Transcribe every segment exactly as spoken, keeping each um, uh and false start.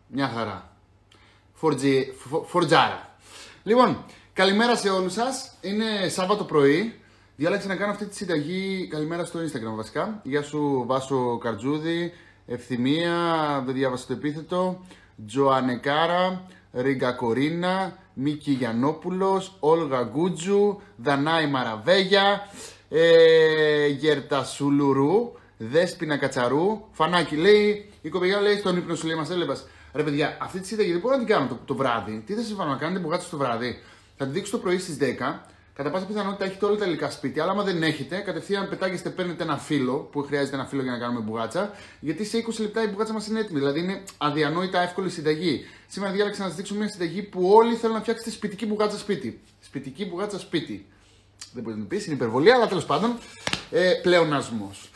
Μια χαρά. Φορτζι... Φορτζάρα. Λοιπόν, καλημέρα σε όλους σας. Είναι Σάββατο πρωί. Διάλεξα να κάνω αυτή τη συνταγή. Καλημέρα στο Instagram βασικά. Γεια σου Βάσο Καρτζούδη. Ευθυμία, δεν διάβασα το επίθετο. Τζοανεκάρα. Ρίγκα Κορίνα. Μίκη Γιαννόπουλος. Όλγα Γκούτζου. Δανάη Μαραβέγια. Ε, Γερτασουλουρού. Δέσποινα Κατσαρού. Φανάκι λέει. Η κοπηγιά λέει στον ύπνο σου λέει μας έλεπας. Ρε παιδιά, αυτή τη συνταγή δεν μπορώ να την κάνω το, το βράδυ. Τι θα σας βάλω να κάνετε μπουγάτσα το βράδυ. Θα τη δείξω το πρωί στις δέκα. Κατά πάσα πιθανότητα έχετε όλα τα υλικά σπίτι. Αλλά άμα δεν έχετε, κατευθείαν πετάγεστε, παίρνετε ένα φύλλο που χρειάζεται ένα φύλλο για να κάνουμε μπουγάτσα. Γιατί σε είκοσι λεπτά η μπουγάτσα μας είναι έτοιμη. Δηλαδή είναι αδιανόητα εύκολη συνταγή. Σήμερα διάλεξα να σας δείξω μια συνταγή που όλοι θέλουν να φτιάξετε σπιτική μπουγάτσα σπίτι. Σπιτική μπουγάτσα σπίτι. Δεν μπορεί να το πει, είναι υπερβολή, αλλά τέλος πάντων ε, πλεονασμός.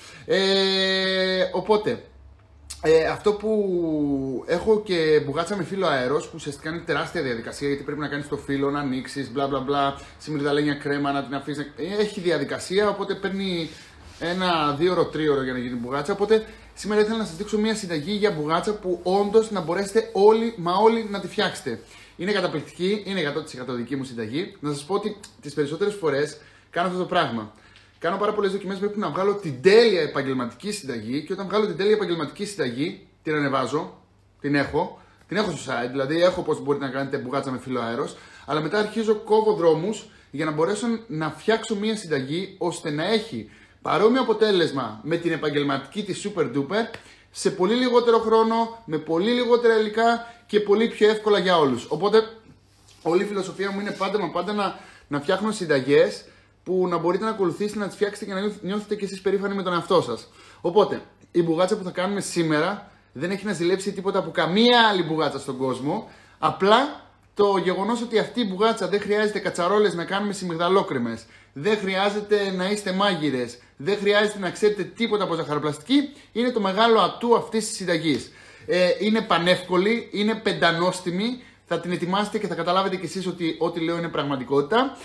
Ε, οπότε. Ε, αυτό που έχω και μπουγάτσα με φύλλο αέρος, που ουσιαστικά είναι τεράστια διαδικασία γιατί πρέπει να κάνεις το φύλλο, να ανοίξεις, μπλα μπλα μπλα, συμμυρδαλένια κρέμα, να την αφήσεις. Έχει διαδικασία, οπότε παίρνει ένα δύο ώρο, τρία ώρο για να γίνει μπουγάτσα. Οπότε σήμερα ήθελα να σας δείξω μια συνταγή για μπουγάτσα που όντως να μπορέσετε όλοι, μα όλοι να τη φτιάξετε. Είναι καταπληκτική, είναι εκατό τοις εκατό δική μου συνταγή. Να σας πω ότι τις περισσότερες φορές κάνω αυτό το πράγμα. Κάνω πάρα πολλές δοκιμές μέχρι να βγάλω την τέλεια επαγγελματική συνταγή και όταν βγάλω την τέλεια επαγγελματική συνταγή, την ανεβάζω, την έχω, την έχω στο site, δηλαδή έχω πώς μπορείτε να κάνετε μπουγάτσα με φύλλο αέρος, αλλά μετά αρχίζω κόβω δρόμους για να μπορέσω να φτιάξω μια συνταγή ώστε να έχει παρόμοιο αποτέλεσμα με την επαγγελματική της Super Duper σε πολύ λιγότερο χρόνο, με πολύ λιγότερα υλικά και πολύ πιο εύκολα για όλους. Οπότε όλη η φιλοσοφία μου είναι πάντα μα πάντα να, να φτιάχνω συνταγές που να μπορείτε να ακολουθήσετε, να τις φτιάξετε και να νιώθετε και εσείς περήφανοι με τον εαυτό σας. Οπότε, η μπουγάτσα που θα κάνουμε σήμερα δεν έχει να ζηλέψει τίποτα από καμία άλλη μπουγάτσα στον κόσμο. Απλά το γεγονός ότι αυτή η μπουγάτσα δεν χρειάζεται κατσαρόλες να κάνουμε σιμιγδαλόκρεμες, δεν χρειάζεται να είστε μάγειρες, δεν χρειάζεται να ξέρετε τίποτα από ζαχαροπλαστική, είναι το μεγάλο ατού αυτής της συνταγής. Ε, είναι πανεύκολη, είναι πεντανόστιμη. Θα την ετοιμάσετε και θα καταλάβετε κι εσείς ότι ό,τι λέω είναι πραγματικότητα.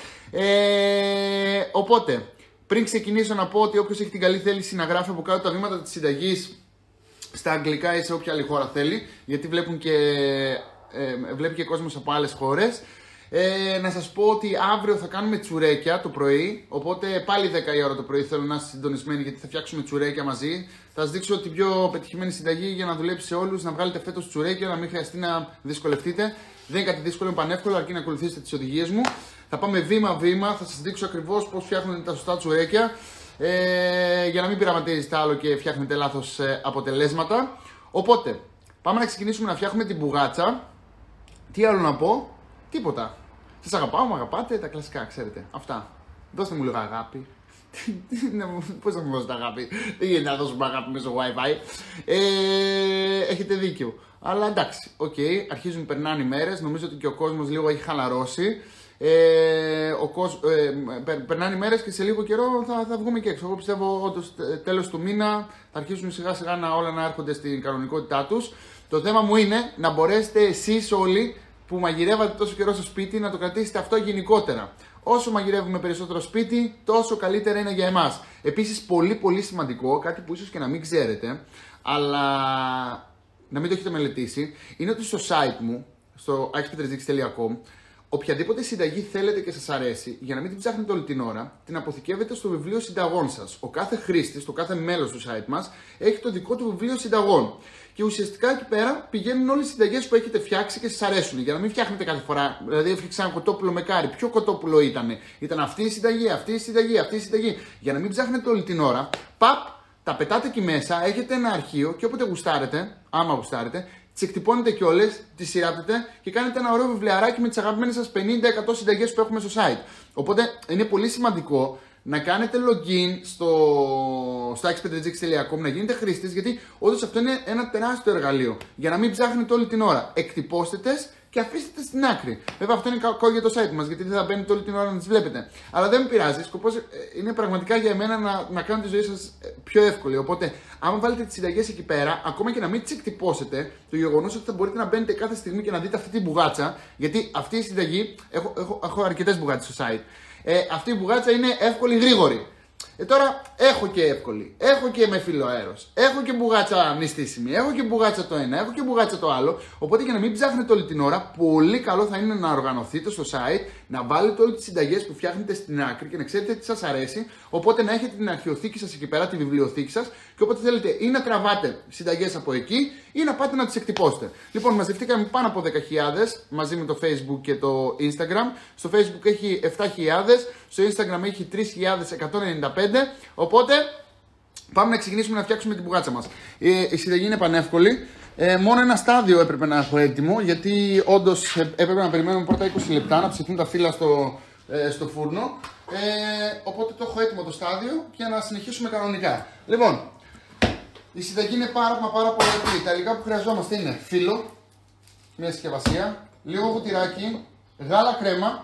Ε, οπότε, πριν ξεκινήσω να πω ότι όποιος έχει την καλή θέληση να γράφει από κάτω τα βήματα της συνταγής στα αγγλικά ή σε όποια άλλη χώρα θέλει, γιατί βλέπουν και, ε, βλέπει και κόσμος από άλλες χώρες. Ε, να σας πω ότι αύριο θα κάνουμε τσουρέκια το πρωί, οπότε πάλι δέκα η ώρα το πρωί θέλω να είστε συντονισμένοι γιατί θα φτιάξουμε τσουρέκια μαζί. Θα σας δείξω την πιο πετυχημένη συνταγή για να δουλέψει σε όλους, να βγάλετε φέτος τσουρέκια, να μην χρειαστεί να δυσκολευτείτε. Δεν είναι κάτι δύσκολο, είναι πανεύκολο, αρκεί να ακολουθήσετε τις οδηγίες μου. Θα πάμε βήμα-βήμα, θα σας δείξω ακριβώς πώς φτιάχνετε τα σωστά τσουρέκια, ε, για να μην πειραματίζετε άλλο και φτιάχνετε λάθος ε, αποτελέσματα. Οπότε, πάμε να ξεκινήσουμε να φτιάχνουμε την μπουγάτσα. Τι άλλο να πω? Τίποτα. Σας αγαπάω, μου αγαπάτε, τα κλασικά, ξέρετε. Αυτά. Δώστε μου λίγο αγάπη. Πώς θα μου δώσετε αγάπη? Δεν γίνεται να δώσουμε αγάπη μέσω Wi-Fi. Ε, έχετε δίκιο. Αλλά εντάξει, οκ, okay, αρχίζουν, περνάνε οι μέρες. Νομίζω ότι και ο κόσμος λίγο έχει χαλαρώσει. Ε, ο κόσμ, ε, περ, περνάνε οι μέρες και σε λίγο καιρό θα, θα βγούμε και έξω. Εγώ πιστεύω ότι τέλος του μήνα θα αρχίσουν σιγά σιγά να, όλα να έρχονται στην κανονικότητά τους. Το θέμα μου είναι να μπορέσετε εσείς όλοι που μαγειρεύατε τόσο καιρό στο σπίτι να το κρατήσετε αυτό γενικότερα. Όσο μαγειρεύουμε περισσότερο σπίτι, τόσο καλύτερα είναι για εμάς. Επίσης, πολύ πολύ σημαντικό, κάτι που ίσως και να μην ξέρετε, αλλά να μην το έχετε μελετήσει, είναι ότι στο site μου, στο άξι πετρετζίκης τελεία κομ, οποιαδήποτε συνταγή θέλετε και σας αρέσει, για να μην την ψάχνετε όλη την ώρα, την αποθηκεύετε στο βιβλίο συνταγών σας. Ο κάθε χρήστης, το κάθε μέλος του site μας, έχει το δικό του βιβλίο συνταγών. Και ουσιαστικά εκεί πέρα πηγαίνουν όλες οι συνταγές που έχετε φτιάξει και σας αρέσουν. Για να μην φτιάχνετε κάθε φορά. Δηλαδή, έφτιαξα ένα κοτόπουλο με κάρι. Ποιο κοτόπουλο ήταν? Ήταν αυτή η συνταγή, αυτή η συνταγή, αυτή η συνταγή. Για να μην ψάχνετε όλη την ώρα, παπ, τα πετάτε εκεί μέσα, έχετε ένα αρχείο και όποτε γουστάρετε, άμα γουστάρετε, τις εκτυπώνετε κιόλες, τις σειράπτετε και κάνετε ένα ωραίο βιβλιαράκι με τις αγαπημένες σας πενήντα εκατό συνταγές που έχουμε στο site. Οπότε είναι πολύ σημαντικό να κάνετε login στο, στο άξι πετρετζίκης τελεία κομ, να γίνετε χρήστες, γιατί όντως αυτό είναι ένα τεράστιο εργαλείο. Για να μην ψάχνετε όλη την ώρα. Εκτυπώστε τες και αφήστε τες στην άκρη. Βέβαια αυτό είναι κακό για το site μας, γιατί δεν θα μπαίνετε όλη την ώρα να τις βλέπετε. Αλλά δεν με πειράζει. Σκοπός είναι πραγματικά για εμένα να, να κάνω τη ζωή σας πιο εύκολη. Οπότε, άμα βάλετε τις συνταγές εκεί πέρα, ακόμα και να μην τις εκτυπώσετε, το γεγονός ότι θα μπορείτε να μπαίνετε κάθε στιγμή και να δείτε αυτή την μπουγάτσα, γιατί αυτή η συνταγή, έχω, έχω, έχω αρκετές μπουγάτσες στο site. Ε, αυτή η μπουγάτσα είναι εύκολη, γρήγορη. Ε, τώρα έχω και εύκολη, έχω και με φύλλο αέρος, έχω και μπουγάτσα μυστήσιμη, έχω και μπουγάτσα το ένα, έχω και μπουγάτσα το άλλο. Οπότε για να μην ψάχνετε όλη την ώρα, πολύ καλό θα είναι να οργανωθείτε στο site, να βάλετε όλες τις συνταγές που φτιάχνετε στην άκρη και να ξέρετε τι σας αρέσει. Οπότε να έχετε την αρχαιοθήκη σας εκεί πέρα, τη βιβλιοθήκη σας, και όποτε θέλετε ή να τραβάτε συνταγές από εκεί ή να πάτε να τις εκτυπώσετε. Λοιπόν, μαζευτήκαμε πάνω από δέκα χιλιάδες μαζί με το Facebook και το Instagram. Στο Facebook έχει επτά χιλιάδες, στο Instagram έχει τρεις χιλιάδες εκατόν ενενήντα πέντε. Οπότε πάμε να ξεκινήσουμε να φτιάξουμε την μπουγάτσα μας. Ε, η συνταγή είναι πανεύκολη. Ε, μόνο ένα στάδιο έπρεπε να έχω έτοιμο, γιατί όντως έπρεπε να περιμένουμε πρώτα είκοσι λεπτά να ψηθούν τα φύλλα στο, ε, στο φούρνο. Ε, οπότε το έχω έτοιμο το στάδιο για να συνεχίσουμε κανονικά. Λοιπόν, η συνταγή είναι πάρα, πάρα πολύ απλή. Τα υλικά που χρειαζόμαστε είναι φύλλο, μια συσκευασία, λίγο βουτυράκι, γάλα κρέμα,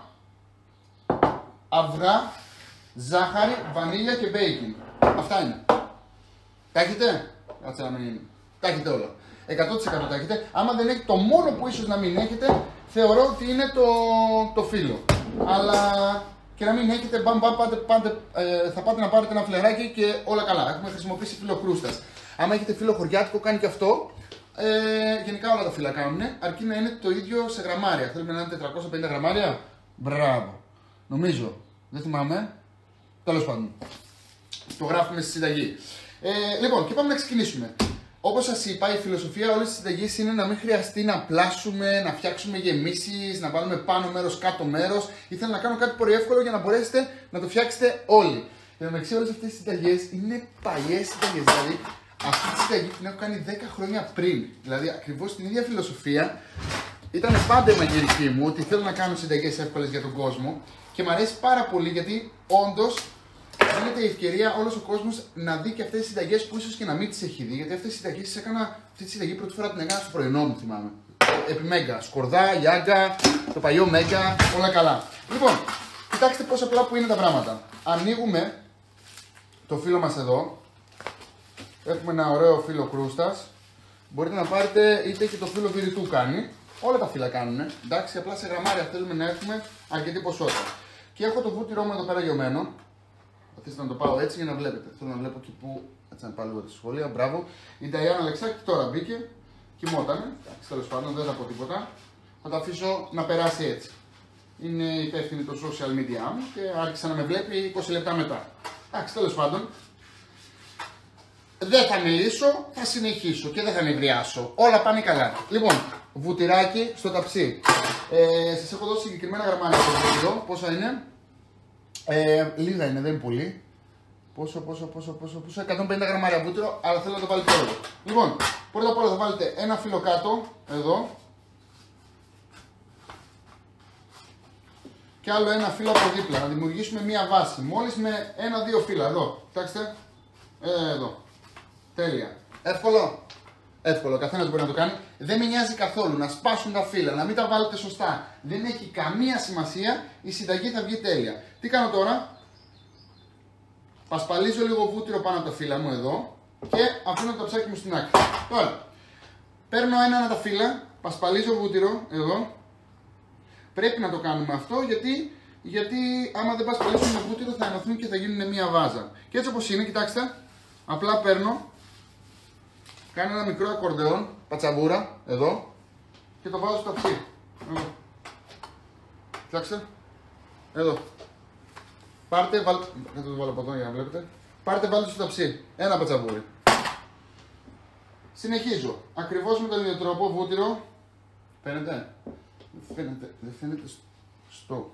αυγά, ζάχαρη, βανίλια και μπέικινγκ. Αυτά είναι. Τα έχετε? Κάτσε να μην είναι. Τα έχετε όλα. εκατό τοις εκατό τα έχετε. Άμα δεν έχετε, το μόνο που ίσως να μην έχετε, θεωρώ ότι είναι το, το φύλλο. Αλλά και να μην έχετε, μπαμ, μπαμ, πάτε, πάτε, ε, θα πάτε να πάρετε ένα φλεράκι και όλα καλά. Έχουμε χρησιμοποιήσει φύλλο κρούστας. Άμα έχετε φύλλο χωριάτικο, κάνει και αυτό. Ε, γενικά όλα τα φύλλα κάνουν, αρκεί να είναι το ίδιο σε γραμμάρια. Θέλουμε να είναι τετρακόσια πενήντα γραμμάρια. Μπράβο. Νομίζω. Δεν θυμάμαι. Τέλος πάντων. Το γράφουμε στη συνταγή. Ε, λοιπόν, και πάμε να ξεκινήσουμε. Όπως σας είπα, η φιλοσοφία όλης της συνταγής είναι να μην χρειαστεί να πλάσουμε, να φτιάξουμε γεμίσεις, να βάλουμε πάνω μέρος, κάτω μέρος. Ήθελα να κάνω κάτι πολύ εύκολο για να μπορέσετε να το φτιάξετε όλοι. Για να μεταξύ, όλες αυτές τις συνταγές είναι παλιές συνταγές. Δηλαδή, αυτή τη συνταγή την έχω κάνει δέκα χρόνια πριν. Δηλαδή, ακριβώς την ίδια φιλοσοφία. Ήταν πάντα η μαγειρική μου ότι θέλω να κάνω συνταγές εύκολες για τον κόσμο. Και μου αρέσει πάρα πολύ γιατί όντως δίνεται η ευκαιρία όλος ο κόσμος να δει και αυτές τις συνταγές που ίσως και να μην τις έχει δει. Γιατί αυτές τις συνταγές τις έκανα, αυτή τη συνταγή πρώτη φορά την έκανα στο πρωινό μου, θυμάμαι. Επί Μέγκα. Σκορδά, γιάγκα, το παλιό Μέγκα, όλα καλά. Λοιπόν, κοιτάξτε πώς απλά που είναι τα πράγματα. Ανοίγουμε το φύλλο μας εδώ. Έχουμε ένα ωραίο φύλλο κρούστας. Μπορείτε να πάρετε είτε και το φύλλο βηρητού κάνει. Όλα τα φύλλα κάνουν. Εντάξει, απλά σε γραμμάρια θέλουμε να έχουμε αρκετή ποσότητα. Και έχω το βούτυρό μου εδώ πέρα γιωμένο. Αφήστε να το πάω έτσι για να βλέπετε. Θέλω να βλέπω και πού. Έτσι να πάω λίγο τη σχολεία. Μπράβο. Η Νταϊάννα Αλεξάκη τώρα μπήκε. Κοιμότανε. Εντάξει, τέλος πάντων δεν θα πω τίποτα. Θα το αφήσω να περάσει έτσι. Είναι υπεύθυνη το social media μου και άρχισε να με βλέπει είκοσι λεπτά μετά. Εντάξει, τέλος πάντων. Δεν θα μιλήσω, θα συνεχίσω και δεν θα νευριάσω. Όλα πάνε καλά. Λοιπόν, βουτυράκι στο ταψί. Ε, σας έχω δώσει συγκεκριμένα γραμμάρια στο βούτυρο. Πόσα είναι? Ε, λίγα είναι, δεν είναι πολύ. Πόσο, πόσο, πόσο, πόσο, πόσο. εκατόν πενήντα γραμμάρια βούτυρο, αλλά θέλω να το βάλετε όλο. Λοιπόν, πρώτα απ' όλα θα βάλετε ένα φύλλο κάτω, εδώ. Και άλλο ένα φύλλο από δίπλα, να δημιουργήσουμε μία βάση. Μόλις με ένα-δύο φύλλα, εδώ. Κοιτάξτε. Ε, εδώ. Τέλεια. Εύκολο. Εύκολο, καθένας μπορεί να το κάνει. Δεν με νοιάζει καθόλου να σπάσουν τα φύλλα, να μην τα βάλετε σωστά. Δεν έχει καμία σημασία, η συνταγή θα βγει τέλεια. Τι κάνω τώρα? Πασπαλίζω λίγο βούτυρο πάνω από τα φύλλα μου εδώ και αφήνω το ταψάκι μου στην άκρη. Τώρα, παίρνω ένα-ένα τα φύλλα, πασπαλίζω βούτυρο εδώ. Πρέπει να το κάνουμε αυτό γιατί, γιατί άμα δεν πασπαλίσουμε βούτυρο θα ενωθούν και θα γίνουν μια βάζα. Και έτσι όπως είναι, κοιτάξτε, απλά παίρνω. Κάνω ένα μικρό ακορντεόν, πατσαβούρα, εδώ και το βάζω στο ταψί. Εδώ. Κοιτάξτε. Εδώ. Πάρτε, βάλτε. Δεν το βάλω από εδώ για να βλέπετε. Πάρτε, βάλτε στο ταψί. Ένα πατσαβούρι. Συνεχίζω. Ακριβώς με τον ίδιο τρόπο, βούτυρο. Φαίνεται. Δεν φαίνεται. Δεν φαίνεται στο.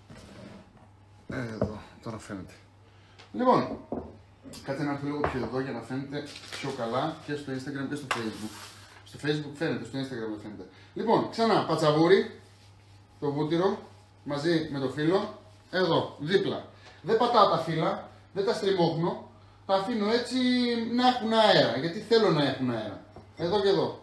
Εδώ. Τώρα φαίνεται. Λοιπόν. Κάτσε να έρθω λίγο πιο εδώ για να φαίνεται πιο καλά και στο Instagram και στο Facebook. Στο Facebook φαίνεται, στο Instagram δεν φαίνεται. Λοιπόν, ξανά πατσαβούρι, το βούτυρο μαζί με το φύλλο, εδώ, δίπλα. Δεν πατάω τα φύλλα, δεν τα στριμώχνω, τα αφήνω έτσι να έχουν αέρα, γιατί θέλω να έχουν αέρα. Εδώ και εδώ.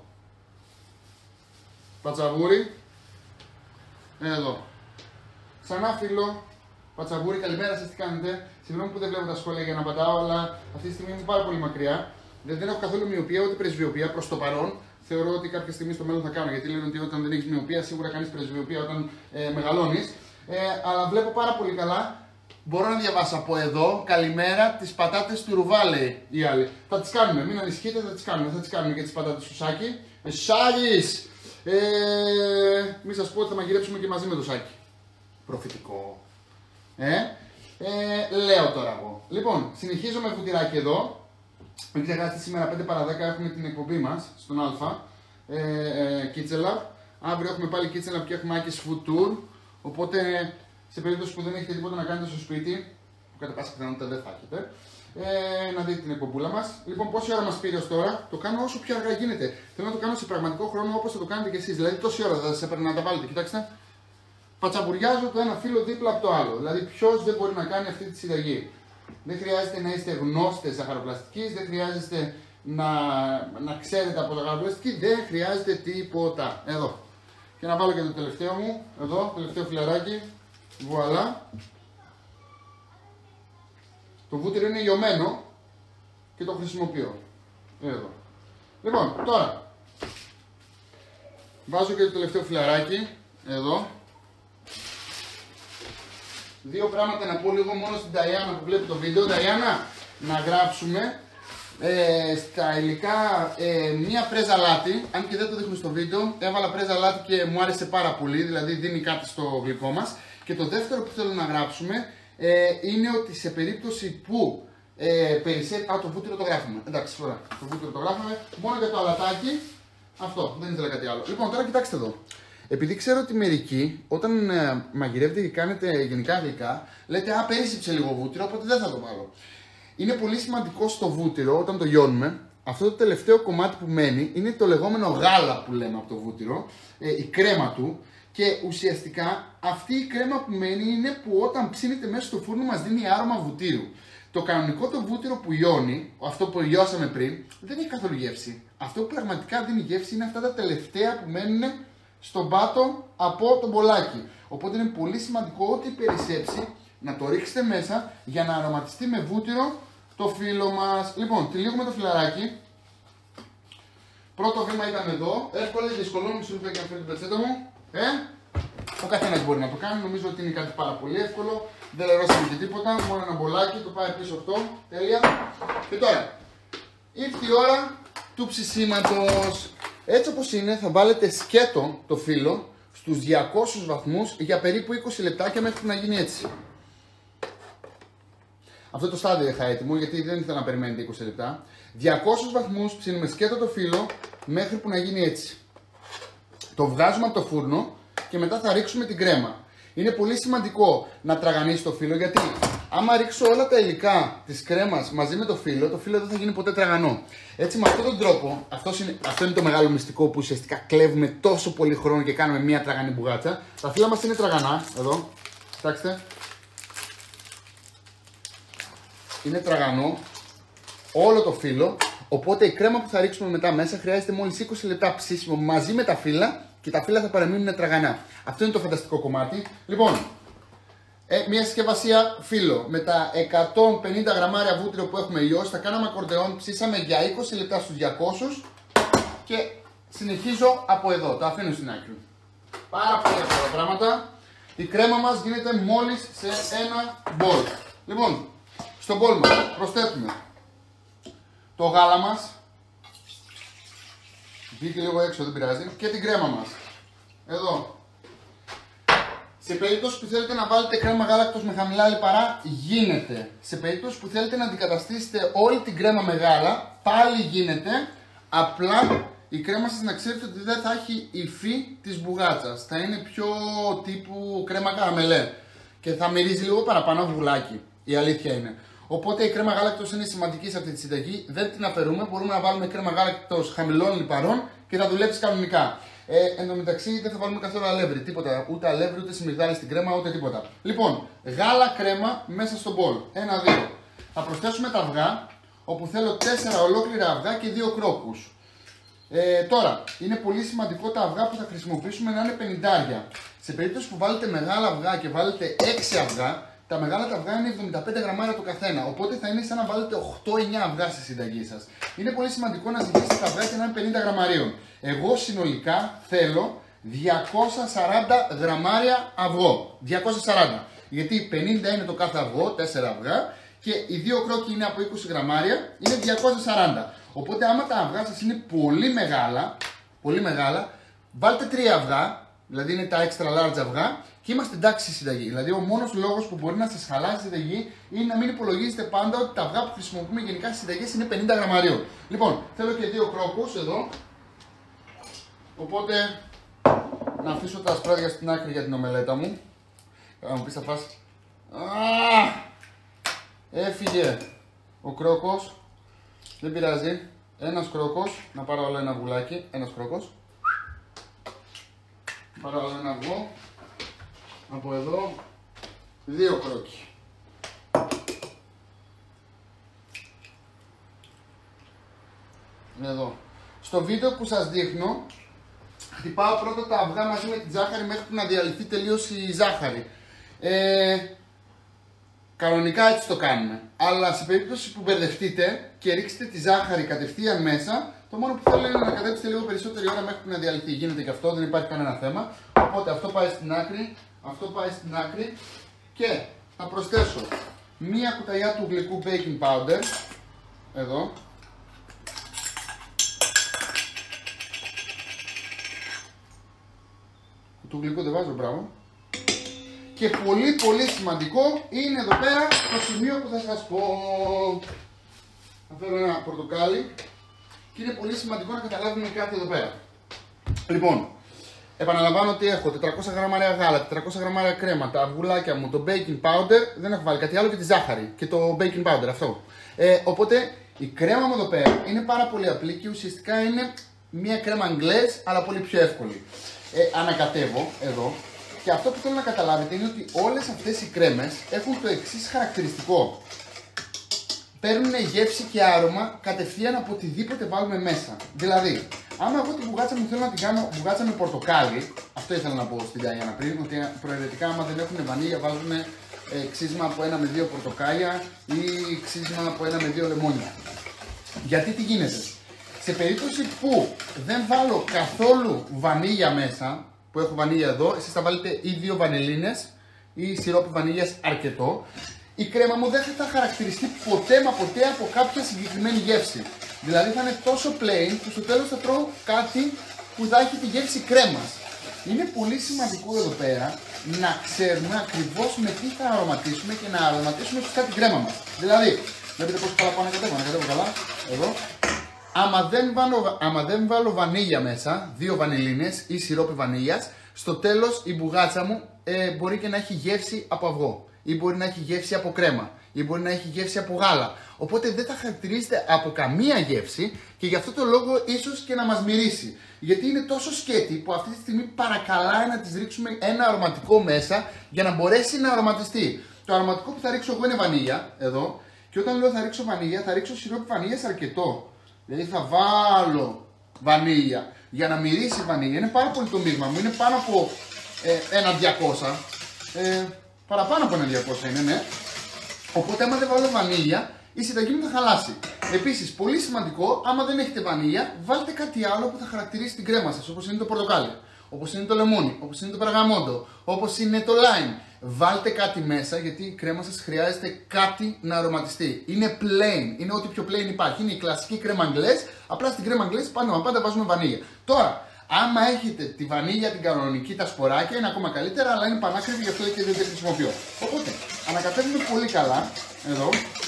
Πατσαβούρι, εδώ. Ξανά φύλλο. Πατσαβούρι, καλημέρα σας, τι κάνετε? Συγγνώμη που δεν βλέπω τα σχόλια για να πατάω, αλλά αυτή τη στιγμή είμαι πάρα πολύ μακριά. Δεν, δεν έχω καθόλου μοιοπία ούτε πρεσβειοπία προς το παρόν. Θεωρώ ότι κάποια στιγμή στο μέλλον θα κάνω. Γιατί λένε ότι όταν δεν έχεις μοιοπία, σίγουρα κάνεις πρεσβειοπία όταν ε, μεγαλώνεις. Ε, αλλά βλέπω πάρα πολύ καλά μπορώ να διαβάσω από εδώ. Καλημέρα, τις πατάτες του Ρουβά, λέει η άλλη. Θα τις κάνουμε, μην ανησυχείτε, θα τις κάνουμε. Θα τις κάνουμε και τις πατάτες του Σάκη. Ε, Σάκης! Ε, μην σας πω ότι θα μαγειρέψουμε και μαζί με το Σάκη. Προφητικό. Ε, ε, λέω τώρα εγώ. Λοιπόν, συνεχίζω με φουτυράκι εδώ. Μην ξεχάσετε, σήμερα πέντε παρά δέκα έχουμε την εκπομπή μας στον Α. Ε, ε, Kitchen Lab. Αύριο έχουμε πάλι Kitchen Lab και έχουμε Άκης Food Tour. Οπότε, σε περίπτωση που δεν έχετε τίποτα να κάνετε στο σπίτι, που κατά πάσα πιθανότητα δεν θα έχετε, ε, να δείτε την εκπομπούλα μας. Λοιπόν, πόση ώρα μας πήρε ως τώρα, το κάνω όσο πιο αργά γίνεται. Θέλω να το κάνω σε πραγματικό χρόνο όπως θα το κάνετε κι εσείς. Δηλαδή, τόση ώρα θα σας έπαιρνε να τα βάλετε. Κοιτάξτε, πατσαμπουριάζω το ένα φύλλο δίπλα από το άλλο. Δηλαδή, ποιος δεν μπορεί να κάνει αυτή τη συνταγή. Δεν χρειάζεται να είστε γνώστες ζαχαροπλαστικής, δεν χρειάζεται να, να ξέρετε από ζαχαροπλαστική, δεν χρειάζεται τίποτα. Εδώ. Και να βάλω και το τελευταίο μου, εδώ, τελευταίο φιλαράκι. Βουαλά. Το βούτυρο είναι λιωμένο και το χρησιμοποιώ. Εδώ. Λοιπόν, τώρα βάζω και το τελευταίο φιλαράκι. Εδώ. Δύο πράγματα να πω λίγο μόνο στην Νταϊάννα που βλέπει το βίντεο. Νταϊάννα, να γράψουμε ε, στα υλικά ε, μία πρέζα λάτι. Αν και δεν το δείχνω στο βίντεο, έβαλα πρέζα λάτι και μου άρεσε πάρα πολύ. Δηλαδή δίνει κάτι στο γλυκό μας. Και το δεύτερο που θέλω να γράψουμε ε, είναι ότι σε περίπτωση που ε, περισσεύει. Α, το βούτυρο το γράφουμε. Εντάξει, ωραία. Το βούτυρο το γράφουμε. Μόνο για το αλατάκι. Αυτό, δεν ήθελα κάτι άλλο. Λοιπόν, τώρα κοιτάξτε εδώ. Επειδή ξέρω ότι μερικοί όταν ε, μαγειρεύετε και κάνετε γενικά γλυκά, λέτε α, πέρυσι λίγο βούτυρο, οπότε δεν θα το βάλω. Είναι πολύ σημαντικό στο βούτυρο, όταν το λιώνουμε, αυτό το τελευταίο κομμάτι που μένει είναι το λεγόμενο γάλα που λέμε από το βούτυρο, ε, η κρέμα του. Και ουσιαστικά αυτή η κρέμα που μένει είναι που όταν ψήνεται μέσα στο φούρνο μας δίνει άρωμα βουτύρου. Το κανονικό το βούτυρο που λιώνει, αυτό που λιώσαμε πριν, δεν έχει καθόλου γεύση. Αυτό που πραγματικά δίνει γεύση είναι αυτά τα τελευταία που μένουν στον πάτο από το μπολάκι. Οπότε είναι πολύ σημαντικό ό,τι περισσέψει να το ρίξετε μέσα για να αρωματιστεί με βούτυρο το φύλλο μας. Λοιπόν, τυλίγουμε το φυλαράκι. Πρώτο βήμα ήταν εδώ. Εύκολα, δυσκολό μου σου και αυτό την πετσέτα μου. Ε, ο καθένας μπορεί να το κάνει. Νομίζω ότι είναι κάτι πάρα πολύ εύκολο. Δεν λερώσαμε και τίποτα. Μόνο ένα μπολάκι. Το πάει πίσω αυτό. Τέλεια. Και τώρα ήρθε η ώρα του ψησίματος. Έτσι όπως είναι, θα βάλετε σκέτο το φύλλο στους διακόσιους βαθμούς για περίπου είκοσι λεπτάκια μέχρι να γίνει έτσι. Αυτό το στάδιο είχα έτοιμο γιατί δεν ήθελα να περιμένετε είκοσι λεπτά. διακόσιους βαθμούς ψήνουμε σκέτο το φύλλο μέχρι που να γίνει έτσι. Το βγάζουμε από το φούρνο και μετά θα ρίξουμε την κρέμα. Είναι πολύ σημαντικό να τραγανίσει το φύλλο γιατί άμα ρίξω όλα τα υλικά της κρέμας μαζί με το φύλλο, το φύλλο δεν θα γίνει ποτέ τραγανό. Έτσι με αυτόν τον τρόπο, είναι, αυτό είναι το μεγάλο μυστικό που ουσιαστικά κλέβουμε τόσο πολύ χρόνο και κάνουμε μία τραγανή μπουγάτσα. Τα φύλλα μας είναι τραγανά, εδώ, κοιτάξτε. Είναι τραγανό όλο το φύλλο, οπότε η κρέμα που θα ρίξουμε μετά μέσα χρειάζεται μόλις είκοσι λεπτά ψήσιμο μαζί με τα φύλλα και τα φύλλα θα παραμείνουν τραγανά. Αυτό είναι το φανταστικό κομμάτι. Λοιπόν, ε, μια συσκευασία φύλλο με τα εκατόν πενήντα γραμμάρια βούτυρο που έχουμε λιώσει, τα κάναμε ακορντεόν, ψήσαμε για είκοσι λεπτά στους διακόσιους και συνεχίζω από εδώ, το αφήνω στην άκρη. Πάρα πολύ εύκολα πράγματα. Η κρέμα μας γίνεται μόλις σε ένα μπολ. Λοιπόν, στο μπολ μας προσθέτουμε το γάλα μας, βγήκε λίγο έξω, δεν πειράζει, και την κρέμα μας. Εδώ. Σε περίπτωση που θέλετε να βάλετε κρέμα γάλακτος με χαμηλά λιπαρά, γίνεται. Σε περίπτωση που θέλετε να αντικαταστήσετε όλη την κρέμα με γάλα, πάλι γίνεται. Απλά η κρέμα σας να ξέρετε ότι δεν θα έχει υφή της μπουγάτσας. Θα είναι πιο τύπου κρέμα καραμελέ. Και θα μυρίζει λίγο παραπάνω βουλάκι. Η αλήθεια είναι. Οπότε η κρέμα γάλακτος είναι σημαντική σε αυτή τη συνταγή. Δεν την αφαιρούμε. Μπορούμε να βάλουμε κρέμα γάλακτος χαμηλών λιπαρών και θα δουλέψει κανονικά. Ε, εν τω μεταξύ δεν θα βάλουμε καθόλου αλεύρι, τίποτα, ούτε αλεύρι, ούτε σμυρδάλι στην κρέμα, ούτε τίποτα. Λοιπόν, γάλα κρέμα μέσα στο μπολ. Ένα, δύο. Θα προσθέσουμε τα αυγά, όπου θέλω τέσσερα ολόκληρα αυγά και δύο κρόκους. Ε, τώρα, είναι πολύ σημαντικό τα αυγά που θα χρησιμοποιήσουμε να είναι πενηντάρια. Σε περίπτωση που βάλετε μεγάλα αυγά και βάλετε έξι αυγά, τα μεγάλα τα αυγά είναι εβδομήντα πέντε γραμμάρια το καθένα. Οπότε θα είναι σαν να βάλετε οκτώ εννιά αυγά στη συνταγή σας. Είναι πολύ σημαντικό να ζυγίσετε τα αυγά και να είναι πενήντα γραμμαρίων. Εγώ συνολικά θέλω διακόσια σαράντα γραμμάρια αυγό. διακόσια σαράντα. Γιατί πενήντα είναι το κάθε αυγό, τέσσερα αυγά, και οι δύο κρόκοι είναι από είκοσι γραμμάρια, είναι διακόσια σαράντα. Οπότε άμα τα αυγά σας είναι πολύ μεγάλα, πολύ μεγάλα, βάλτε τρία αυγά, δηλαδή είναι τα extra large αυγά, και είμαστε εντάξει στη συνταγή. Δηλαδή ο μόνος λόγος που μπορεί να σας χαλάσει τη συνταγή είναι να μην υπολογίζετε πάντα ότι τα αυγά που χρησιμοποιούμε γενικά στις συνταγές είναι πενήντα γραμμαρίων. Λοιπόν, θέλω και δύο κρόκους εδώ. Οπότε να αφήσω τα ασπράδια στην άκρη για την ομελέτα μου. Θα μου πεις θα φας. Έφυγε ο κρόκος. Δεν πειράζει. Ένας κρόκος. Να πάρω άλλο ένα βουλάκι. Ένας κρόκος. Πάρω άλλο ένα αυγό. Από εδώ. Δύο κρόκοι. Εδώ. Στο βίντεο που σας δείχνω, χτυπάω πρώτα τα αυγά μαζί με τη ζάχαρη μέχρι που να διαλυθεί τελείως η ζάχαρη. Ε, κανονικά έτσι το κάνουμε. Αλλά σε περίπτωση που μπερδευτείτε και ρίξετε τη ζάχαρη κατευθείαν μέσα, το μόνο που θέλω είναι να κατέψετε λίγο περισσότερη ώρα μέχρι που να διαλυθεί. Γίνεται και αυτό, δεν υπάρχει κανένα θέμα. Οπότε αυτό πάει στην άκρη, αυτό πάει στην άκρη και θα προσθέσω μία κουταλιά του γλυκού baking powder. Εδώ. Του γλυκού δεν βάζω, μπράβο. Και πολύ πολύ σημαντικό είναι εδώ πέρα το σημείο που θα σας πω. Θα φέρω ένα πορτοκάλι και είναι πολύ σημαντικό να καταλάβουμε κάτι εδώ πέρα. Λοιπόν, επαναλαμβάνω ότι έχω τετρακόσια γραμμάρια γάλα, τετρακόσια γραμμάρια κρέμα, τα αυγουλάκια μου, το baking powder, δεν έχω βάλει κάτι άλλο και τη ζάχαρη και το baking powder αυτό. Ε, οπότε η κρέμα μου εδώ πέρα είναι πάρα πολύ απλή και ουσιαστικά είναι μια κρέμα αγγλές αλλά πολύ πιο εύκολη. Ε, ανακατεύω εδώ και αυτό που θέλω να καταλάβετε είναι ότι όλες αυτές οι κρέμες έχουν το εξής χαρακτηριστικό. Παίρνουν γεύση και άρωμα κατευθείαν από οτιδήποτε βάλουμε μέσα. Δηλαδή, άμα εγώ τη μπουγάτσα μου θέλω να την κάνω μπουγάτσα με πορτοκάλι, αυτό ήθελα να πω στην Ταϊάννα πριν, ότι προαιρετικά άμα δεν έχουν βανίλια βάζουν ε, ξύσμα από ένα με δύο πορτοκάλια ή ξύσμα από ένα με δύο λεμόνια. Γιατί τι γίνεται? Σε περίπτωση που δεν βάλω καθόλου βανίλια μέσα, που έχω βανίλια εδώ, εσείς θα βάλετε ή δύο βανελίνες ή σιρόπι βανίλιας αρκετό, η κρέμα μου δεν θα χαρακτηριστεί ποτέ μα ποτέ από κάποια συγκεκριμένη γεύση. Δηλαδή θα είναι τόσο plain που στο τέλος θα τρώω κάτι που θα έχει τη γεύση κρέμας. Είναι πολύ σημαντικό εδώ πέρα να ξέρουμε ακριβώς με τι θα αρωματίσουμε και να αρωματίσουμε σωστά την κρέμα μας. Δηλαδή, βλέπετε πόσο καλά πάω να κατέβω, να κατέβω καλά, εδώ. Άμα δεν, βάλω, άμα δεν βάλω βανίλια μέσα, δύο βανιλίνες ή σιρόπι βανίλιας, στο τέλος η μπουγάτσα μου ε, μπορεί και να έχει γεύση από αυγό, ή μπορεί να έχει γεύση από κρέμα, ή μπορεί να έχει γεύση από γάλα. Οπότε δεν θα χαρακτηρίζεται από καμία γεύση και γι' αυτό το λόγο ίσως και να μας μυρίσει. Γιατί είναι τόσο σκέτη που αυτή τη στιγμή παρακαλάει να της ρίξουμε ένα αρωματικό μέσα για να μπορέσει να αρωματιστεί. Το αρωματικό που θα ρίξω εγώ είναι βανίλια, εδώ, και όταν λέω θα ρίξω βανίλια, θα ρίξω σιρόπι βανίλιας αρκετό. Δηλαδή θα βάλω βανίλια για να μυρίσει βανίλια. Είναι πάρα πολύ το μείγμα μου, είναι πάνω από ε, ένα διακόσια. Ε, παραπάνω από ένα διακόσια είναι, ναι. Οπότε άμα δεν βάλω βανίλια, η συνταγή μου θα χαλάσει. Επίσης, πολύ σημαντικό, άμα δεν έχετε βανίλια, βάλτε κάτι άλλο που θα χαρακτηρίσει την κρέμα σας, όπως είναι το πορτοκάλι, όπως είναι το λεμόνι, όπως είναι το περγαμόντο, όπως είναι το lime. Βάλτε κάτι μέσα, γιατί η κρέμα σας χρειάζεται κάτι να αρωματιστεί. Είναι plain, είναι ό,τι πιο plain υπάρχει. Είναι η κλασική κρέμα αγγλές, απλά στην κρέμα αγγλές πάντα, πάντα βάζουμε βανίλια. Τώρα, άμα έχετε τη βανίλια την κανονική, τα σποράκια, είναι ακόμα καλύτερα, αλλά είναι πανάκριβη, γι' αυτό και δεν τη χρησιμοποιώ. Οπότε, ανακατεύουμε πολύ καλά, εδώ.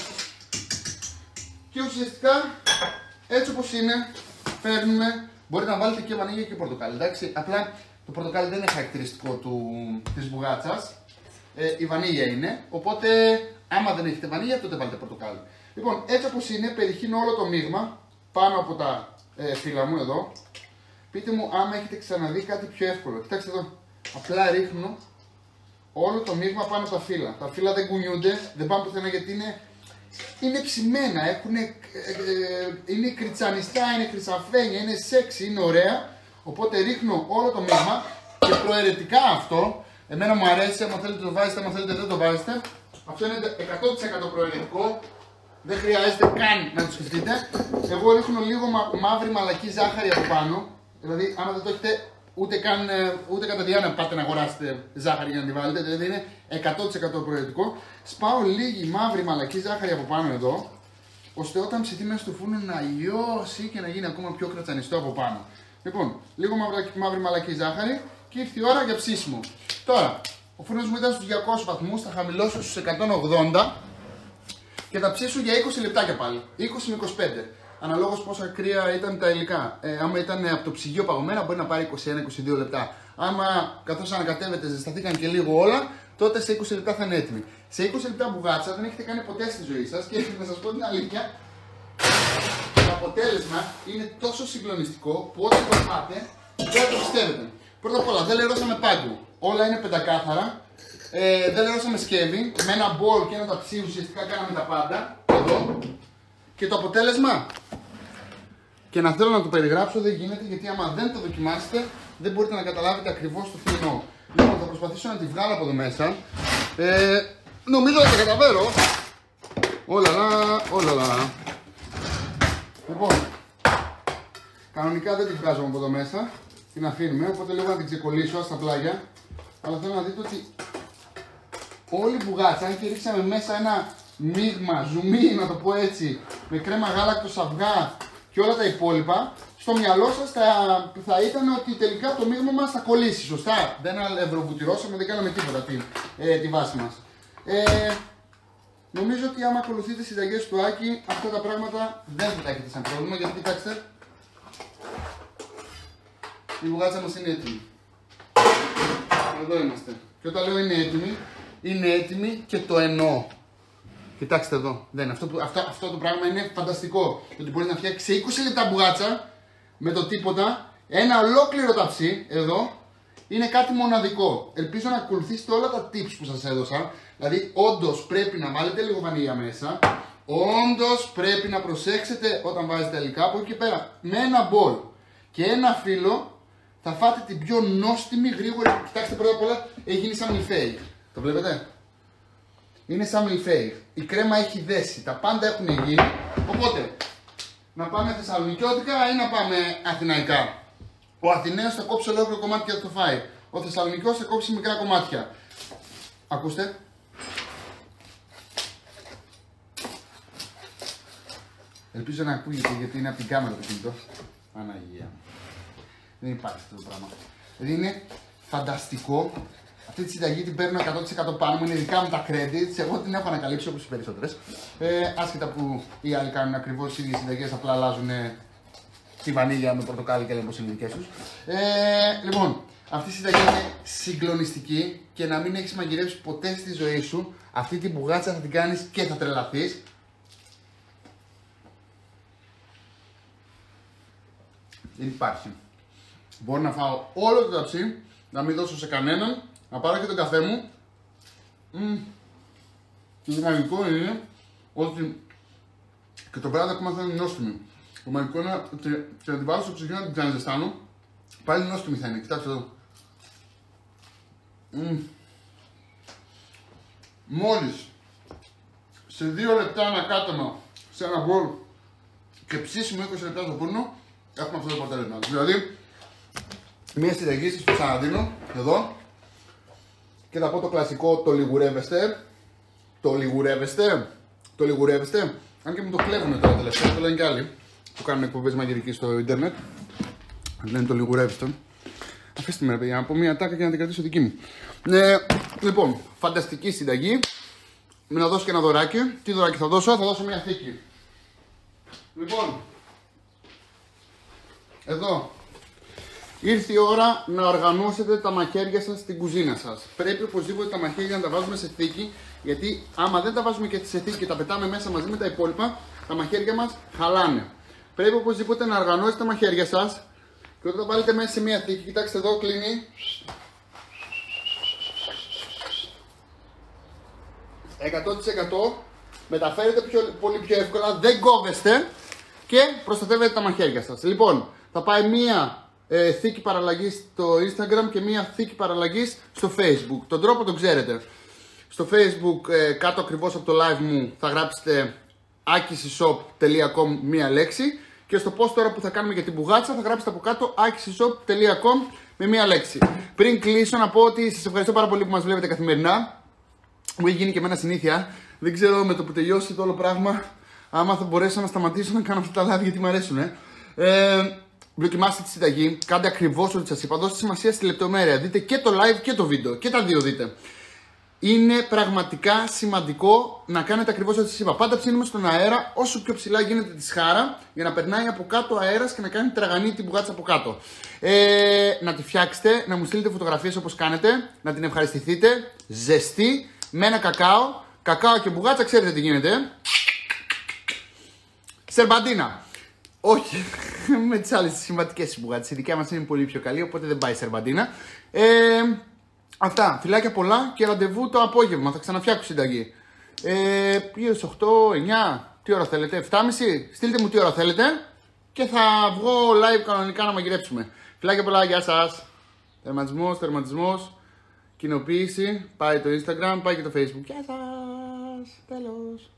Και ουσιαστικά, έτσι όπως είναι, παίρνουμε, μπορείτε να βάλετε και βανίλια και πορτοκάλι, εντάξει. Απλά το πορτοκάλι δεν είναι χαρακτηριστικό του, της μπουγάτσας. Ε, η βανίλια είναι, οπότε άμα δεν έχετε βανίλια τότε βάλτε πορτοκάλι. Λοιπόν, έτσι όπως είναι, περιχύνω όλο το μείγμα πάνω από τα ε, φύλλα μου εδώ. Πείτε μου άμα έχετε ξαναδεί κάτι πιο εύκολο. Κοιτάξτε εδώ, απλά ρίχνω όλο το μείγμα πάνω από τα φύλλα. Τα φύλλα δεν κουνιούνται, δεν πάνε πουθενά γιατί είναι, είναι ψημένα, έχουνε, ε, ε, είναι κριτσανιστά, είναι χρυσαφένια, είναι σεξι, είναι ωραία. Οπότε ρίχνω όλο το μείγμα και προαιρετικά αυτό. Εμένα μου αρέσει, άμα θέλετε το βάζετε, άμα θέλετε δεν το βάζετε. Αυτό είναι εκατό τοις εκατό προαιρετικό. Δεν χρειάζεται καν να το σκεφτείτε. Εγώ ρίχνω λίγο μα, μαύρη μαλακή ζάχαρη από πάνω. Δηλαδή, άμα δεν το έχετε, ούτε, καν, ούτε κατά διάνοια πάτε να αγοράσετε ζάχαρη για να τη βάλετε, δηλαδή είναι εκατό τοις εκατό προαιρετικό. Σπάω λίγη μαύρη μαλακή ζάχαρη από πάνω εδώ, ώστε όταν ψηθεί μέσα στο φούρνο να λιώσει και να γίνει ακόμα πιο κρατσανιστό από πάνω. Λοιπόν, λίγο μαύρη, μαύρη μαλακή ζάχαρη και ήρθε η ώρα για ψήσιμο. Τώρα, ο φούρνος μου ήταν στους διακόσιους βαθμούς, θα χαμηλώσω στους εκατόν ογδόντα και θα ψήσω για είκοσι λεπτάκια πάλι, είκοσι με είκοσι πέντε. Αναλόγως πόσα κρύα ήταν τα υλικά. Ε, άμα ήταν από το ψυγείο παγωμένα, μπορεί να πάρει είκοσι ένα με είκοσι δύο λεπτά. Άμα καθώς ανακατεύεται ζεσταθήκαν και λίγο όλα, τότε σε είκοσι λεπτά θα είναι έτοιμη. Σε είκοσι λεπτά μπουγάτσα δεν έχετε κάνει ποτέ στη ζωή σας και να σας πω την αλήθεια, το αποτέλεσμα είναι τόσο συγκλονιστικό που όταν το φάτε δεν το πιστεύετε. Πρώτα απ' όλα, δεν λερώσαμε πάγκο. Όλα είναι πεντακάθαρα. Ε, δεν λερώσαμε σκεύη. Με ένα μπολ και ένα ταψί ουσιαστικά κάναμε τα πάντα. Εδώ. Και το αποτέλεσμα, και να θέλω να το περιγράψω, δεν γίνεται, γιατί άμα δεν το δοκιμάσετε δεν μπορείτε να καταλάβετε ακριβώς το τι εννοώ. Λοιπόν, θα προσπαθήσω να τη βγάλω από εδώ μέσα. Ε, νομίζω ότι τα καταφέρω. Όλα λα, όλα λα. Λοιπόν, κανονικά δεν τη βγάζω από εδώ μέσα. Την αφήνουμε, οπότε λίγο να την ξεκολλήσω στα πλάγια. Αλλά θέλω να δείτε ότι όλη η μπουγάτσα, αν και ρίξαμε μέσα ένα μείγμα, ζουμί να το πω έτσι, με κρέμα γάλακτος, αυγά και όλα τα υπόλοιπα, στο μυαλό σας θα, θα ήταν ότι τελικά το μείγμα μας θα κολλήσει, σωστά. Δεν ευρωβουτυρώσαμε, δεν κάναμε τίποτα τη, ε, τη βάση μας. Ε, νομίζω ότι άμα ακολουθείτε τις συνταγές του Άκη, αυτά τα πράγματα δεν θα τα έχετε σαν πρόβλημα, γιατί κοιτάξτε, η μπουγάτσα μας είναι έτοιμη. Εδώ είμαστε. Και όταν λέω είναι έτοιμη, είναι έτοιμη και το εννοώ. Κοιτάξτε εδώ, δεν, αυτό, που, αυτό, αυτό το πράγμα είναι φανταστικό. Ότι μπορεί να φτιάξει σε είκοσι λεπτά μπουγάτσα με το τίποτα, ένα ολόκληρο ταψί εδώ, είναι κάτι μοναδικό. Ελπίζω να ακολουθήσετε όλα τα tips που σας έδωσα. Δηλαδή, όντως πρέπει να βάλετε λίγο βανίλια μέσα. Όντως πρέπει να προσέξετε όταν βάζετε τα υλικά. Από εκεί και πέρα, με ένα μπολ και ένα φύλλο θα φάτε την πιο νόστιμη, γρήγορη. Κοιτάξτε, πρώτα απ' όλα έχει γίνει σαν μιλφέι. Το βλέπετε? Είναι σαν μιλφέι. Η κρέμα έχει δέσει. Τα πάντα έχουν γίνει. Οπότε, να πάμε θεσσαλονικιώτικα ή να πάμε αθηναϊκά. Ο Αθηναίος θα κόψει ολόκληρο κομμάτι και θα το φάει. Ο Θεσσαλονικός θα κόψει μικρά κομμάτια. Ακούστε. Ελπίζω να ακούγεται, γιατί είναι από την κάμερα το κινητό. Παναγία. Δεν υπάρχει αυτό το πράγμα. Δηλαδή είναι φανταστικό. Αυτή τη συνταγή την παίρνω εκατό τοις εκατό πάνω μου, είναι δικά μου τα credits. Εγώ την έχω ανακαλύψει όπως οι περισσότερες. Ε, άσχετα που οι άλλοι κάνουν ακριβώς τις ίδιες συνταγές, απλά αλλάζουν τη βανίλια με πορτοκάλι και λένε πως είναι δικές τους. Ε, λοιπόν, αυτή η συνταγή είναι συγκλονιστική και να μην έχεις μαγειρέψει ποτέ στη ζωή σου, αυτή την μπουγάτσα θα την κάνεις και θα τρελαθείς. Δεν υπάρχει. Μπορώ να φάω όλο το ταψί, να μην δώσω σε κανέναν, να πάρω και τον καφέ μου. Mm. Το μαγικό είναι ότι και το πράγμα ακόμα θα είναι νόστιμη. Το μαγικό είναι ότι και να την βάλω στο ψυγείο να την ξαναζεστάνω, πάλι νόστιμη θα είναι. Κοιτάξτε εδώ. Mm. Μόλις σε δύο λεπτά ανακάτεμα σε ένα μπολ και ψήσιμο είκοσι λεπτά στο φούρνο, έχουμε αυτό το αποτέλεσμα. Δηλαδή, μία συνταγή σας που ξαναδίνω εδώ και θα πω το κλασικό, το λιγουρεύεστε. Το λιγουρεύεστε. Το λιγουρεύεστε. Αν και μου το κλέβουνε τώρα τελευταία, το λένε κι άλλοι που κάνουν εκπομπές μαγειρικής στο ίντερνετ. Λένε το λιγουρεύεστε. Αφήστε με ρε παιδιά, να πω μία τάκα και να την κρατήσω δική μου. Ε, λοιπόν, φανταστική συνταγή. Με να δώσω και ένα δωράκι. Τι δωράκι θα δώσω? Θα δώσω μία θήκη. Λοιπόν, εδώ ήρθε η ώρα να οργανώσετε τα μαχαίρια σας στην κουζίνα σας. Πρέπει οπωσδήποτε τα μαχαίρια να τα βάζουμε σε θήκη, γιατί άμα δεν τα βάζουμε και σε θήκη και τα πετάμε μέσα μαζί με τα υπόλοιπα, τα μαχαίρια μας χαλάνε. Πρέπει οπωσδήποτε να οργανώσετε τα μαχαίρια σας και όταν τα βάλετε μέσα σε μια θήκη, κοιτάξτε εδώ, κλείνει. εκατό τοις εκατό μεταφέρετε πιο, πολύ πιο εύκολα, δεν κόβεστε και προστατεύετε τα μαχαίρια σας. Λοιπόν, θα πάει μία ε, θήκη παραλλαγής στο Instagram και μία θήκη παραλλαγής στο Facebook. Τον τρόπο τον ξέρετε. Στο Facebook, ε, κάτω ακριβώς από το live μου, θα γράψετε akisishop τελεία com μία λέξη και στο post τώρα που θα κάνουμε για την μπουγάτσα θα γράψετε από κάτω akisishop τελεία com με μία λέξη. Πριν κλείσω, να πω ότι σας ευχαριστώ πάρα πολύ που μας βλέπετε καθημερινά. Μου έχει γίνει και εμένα συνήθεια. Δεν ξέρω με το που τελειώσει το όλο πράγμα, άμα θα μπορέσω να σταματήσω να κάνω αυτά τα live γιατί μου αρέσουν. Ε. Ε, δοκιμάστε τη συνταγή, κάντε ακριβώς ό,τι σας είπα. Δώστε σημασία στη λεπτομέρεια. Δείτε και το live και το βίντεο. Και τα δύο δείτε. Είναι πραγματικά σημαντικό να κάνετε ακριβώς ό,τι σας είπα. Πάντα ψήνουμε στον αέρα όσο πιο ψηλά γίνεται τη σχάρα για να περνάει από κάτω ο αέρας και να κάνει τραγανή την μπουγάτσα από κάτω. Ε, να τη φτιάξετε, να μου στείλετε φωτογραφίες όπως κάνετε, να την ευχαριστηθείτε. Ζεστή, με ένα κακάο. Κακάο και μπουγάτσα, ξέρετε τι γίνεται. Σερμπαντίνα. Όχι, με τις άλλες συμβατικές μπουγάτσες. Η δικιά μας είναι πολύ πιο καλή, οπότε δεν πάει σερμπαντίνα. Ε, Αυτά, φιλάκια πολλά και ραντεβού το απόγευμα. Θα ξαναφτιάξω συνταγή. Ε, γύρω στις οκτώ, εννιά, τι ώρα θέλετε, επτά και μισή. Στείλτε μου τι ώρα θέλετε και θα βγω live κανονικά να μαγειρέψουμε. Φιλάκια πολλά, γεια σας. Τερματισμός, τερματισμός, κοινοποίηση, πάει το Instagram, πάει και το Facebook. Γεια σας, τέλος.